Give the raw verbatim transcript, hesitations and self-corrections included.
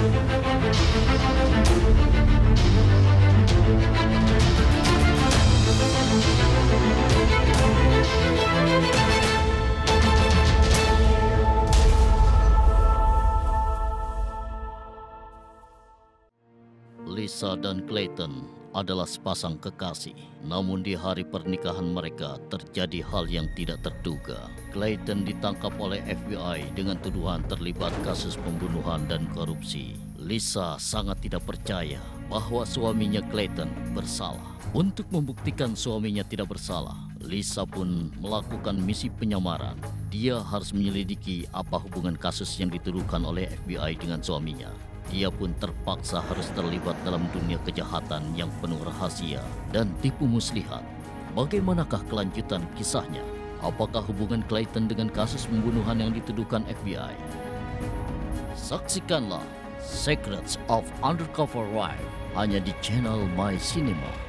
Lisa dan Clayton adalah sepasang kekasih. Namun di hari pernikahan mereka terjadi hal yang tidak terduga. Clayton ditangkap oleh F B I dengan tuduhan terlibat kasus pembunuhan dan korupsi. Lisa sangat tidak percaya bahwa suaminya Clayton bersalah. Untuk membuktikan suaminya tidak bersalah, Lisa pun melakukan misi penyamaran. Dia harus menyelidiki apa hubungan kasus yang dituduhkan oleh F B I dengan suaminya. Dia pun terpaksa harus terlibat dalam dunia kejahatan yang penuh rahasia dan tipu muslihat. Bagaimanakah kelanjutan kisahnya? Apakah hubungan Clayton dengan kasus pembunuhan yang dituduhkan F B I? Saksikanlah Secrets of Undercover Wife hanya di channel My Cinema.